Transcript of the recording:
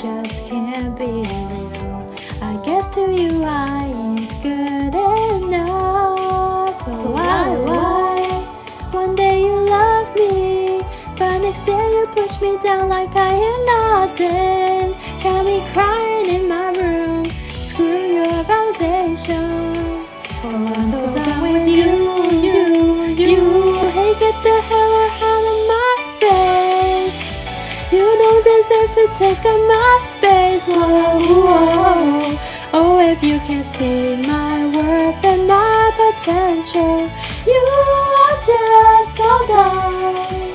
just can't be real. I guess to you I ain't good enough. But why? One day you love me, but next day you push me down like I am nothing. Got me crying in my room, screw your foundation. Oh, I'm so done with you. Hey, get the hell out of my face. You don't deserve to take up my space. Whoa. Oh, if you can see my worth and my potential, you are just so dumb.